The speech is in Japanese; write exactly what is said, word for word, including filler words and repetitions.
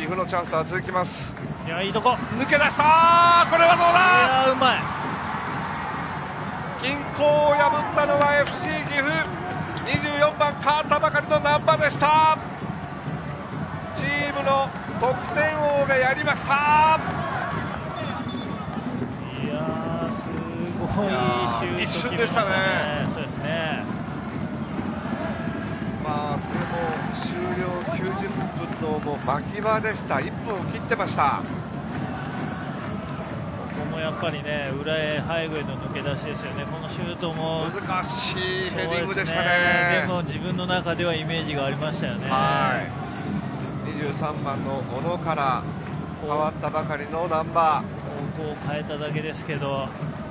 岐阜のチャンスは続きます。 いや、いいとこ抜け出したー。これはどうだ。 いや、うまい。 均衡を破ったのは エフシー 岐阜にじゅうよんばん変わったばかりの難波でした。チームの得点王がやりました。 いやー、すごいシュート、 一瞬でしたね。 そうですね。 まあそれも終了きゅうじゅっぷんのもう間際でした。いっぷんを切ってました。 ここもやっぱりね、裏へ背後への抜け出しですよね。このシュートも難しいヘディングでしたね。 でも自分の中ではイメージがありましたよね。 はい、にじゅうさんばんの小野から変わったばかりのナンバー。 方向を変えただけですけど、